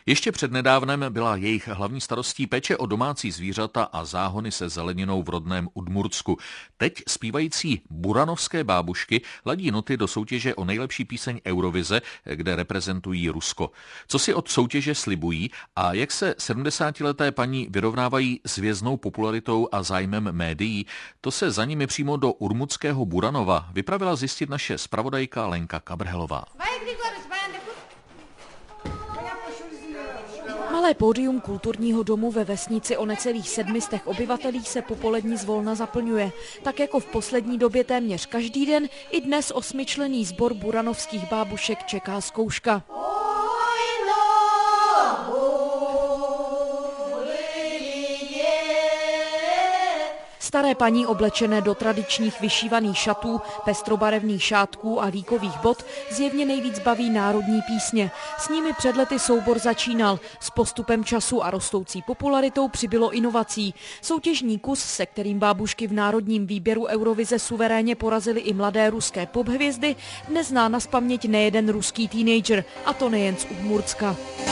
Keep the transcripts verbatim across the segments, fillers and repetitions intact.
Ještě přednedávnem byla jejich hlavní starostí péče o domácí zvířata a záhony se zeleninou v rodném Udmurtsku. Teď zpívající buranovské bábušky ladí noty do soutěže o nejlepší píseň Eurovize, kde reprezentují Rusko. Co si od soutěže slibují a jak se sedmdesátileté paní vyrovnávají s věznou popularitou a zájmem médií, to se za nimi přímo do urmutského Buranova vypravila zjistit naše zpravodajka Lenka Kabrhelová. Malé pódium kulturního domu ve vesnici o necelých sedmistech obyvatelích se popolední zvolna zaplňuje. Tak jako v poslední době téměř každý den, i dnes osmičlenný sbor buranovských bábušek čeká zkouška. Staré paní oblečené do tradičních vyšívaných šatů, pestrobarevných šátků a víkových bot zjevně nejvíc baví národní písně. S nimi před lety soubor začínal. S postupem času a rostoucí popularitou přibylo inovací. Soutěžní kus, se kterým bábušky v národním výběru Eurovize suverénně porazili i mladé ruské pophvězdy, dnes zná nazpaměť nejeden ruský teenager, a to nejen z Udmurtska.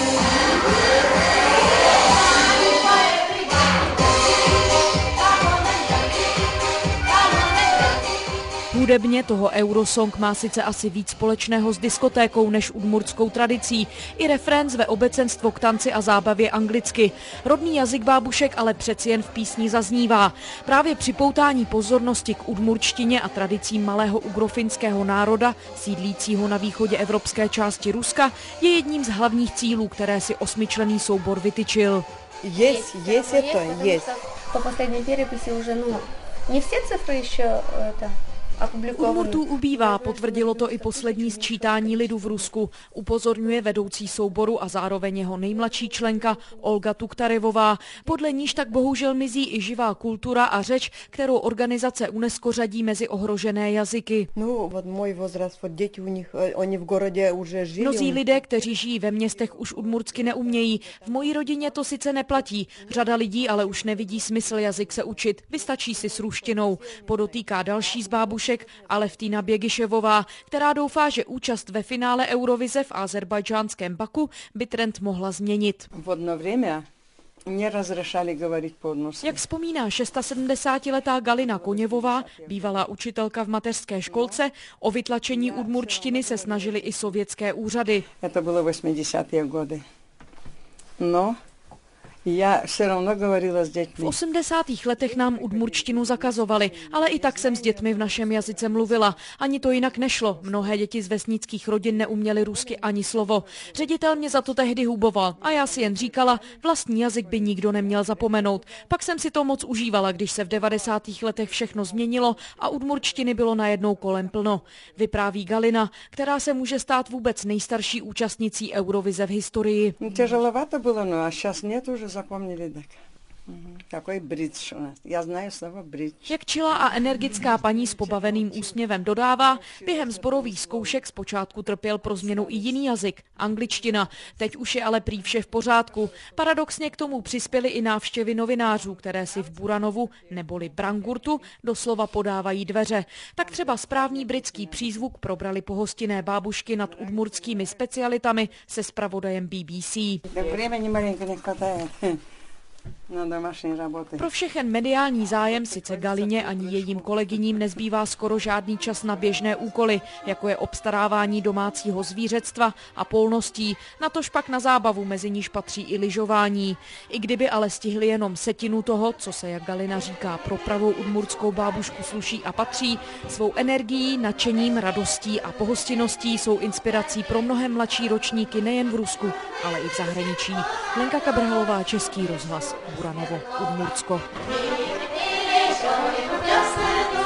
Hudebně toho Eurosong má sice asi víc společného s diskotékou než udmurtskou tradicí. I refrén zve obecenstvo k tanci a zábavě anglicky. Rodný jazyk bábušek ale přeci jen v písni zaznívá. Právě připoutání pozornosti k udmurčtině a tradicím malého ugrofinského národa, sídlícího na východě evropské části Ruska, je jedním z hlavních cílů, které si osmičlenný soubor vytyčil. Есть, есть это, есть. По последней переписи уже, ну, не все цифры еще это... Udmurtů ubývá, potvrdilo to i poslední sčítání lidu v Rusku, upozorňuje vedoucí souboru a zároveň jeho nejmladší členka Olga Tuktarevová. Podle níž tak bohužel mizí i živá kultura a řeč, kterou organizace UNESCO řadí mezi ohrožené jazyky. No, od můj возраст, od děti u nich, oni v городе уже žili. Mnozí lidé, kteří žijí ve městech, už udmurtsky neumějí. V mojí rodině to sice neplatí. Řada lidí ale už nevidí smysl jazyk se učit. Vystačí si s ruštinou, podotýká další z bábušek, Aleftína Běgiševová, která doufá, že účast ve finále Eurovize v azerbajdžánském Baku by trend mohla změnit. V jedno время nerozřešali говорить по-удмурtsky. Jak vzpomíná sedmdesátišestiletá Galina Koněvová, bývalá učitelka v mateřské školce, o vytlačení udmurčtiny se snažily i sovětské úřady. To bylo osmdesátých годы. No, já se rovno govorila s dětmi. V osmdesátých letech nám udmurčtinu zakazovali, ale i tak jsem s dětmi v našem jazyce mluvila. Ani to jinak nešlo. Mnohé děti z vesnických rodin neuměly rusky ani slovo. Ředitel mě za to tehdy huboval a já si jen říkala, vlastní jazyk by nikdo neměl zapomenout. Pak jsem si to moc užívala, když se v devadesátých letech všechno změnilo a udmurčtiny bylo najednou kolem plno. Vypráví Galina, která se může stát vůbec nejstarší účastnicí Eurovize v historii. Těželovato bylo, no a šas нет už. Zapomněli tak. Takový bridge u nás. Já znаю slovo bridge. Jak čilá a energická paní s pobaveným úsměvem dodává, během sborových zkoušek zpočátku trpěl pro změnu i jiný jazyk, angličtina. Teď už je ale prý vše v pořádku. Paradoxně k tomu přispěly i návštěvy novinářů, které si v Buranovu neboli Brangurtu doslova podávají dveře. Tak třeba správný britský přízvuk probrali pohostinné bábušky nad udmurtskými specialitami se zpravodajem B B C. Na domácí roboty. Pro všechen mediální zájem sice Galině ani jejím kolegyním nezbývá skoro žádný čas na běžné úkoly, jako je obstarávání domácího zvířectva a polností, natož pak na zábavu, mezi níž patří i lyžování. I kdyby ale stihli jenom setinu toho, co se, jak Galina říká, pro pravou udmurtskou bábušku sluší a patří, svou energií, nadšením, radostí a pohostinností jsou inspirací pro mnohem mladší ročníky nejen v Rusku, ale i v zahraničí. Lenka Kabrhelová, Český rozhlas, Buranovo, Udmurtsko.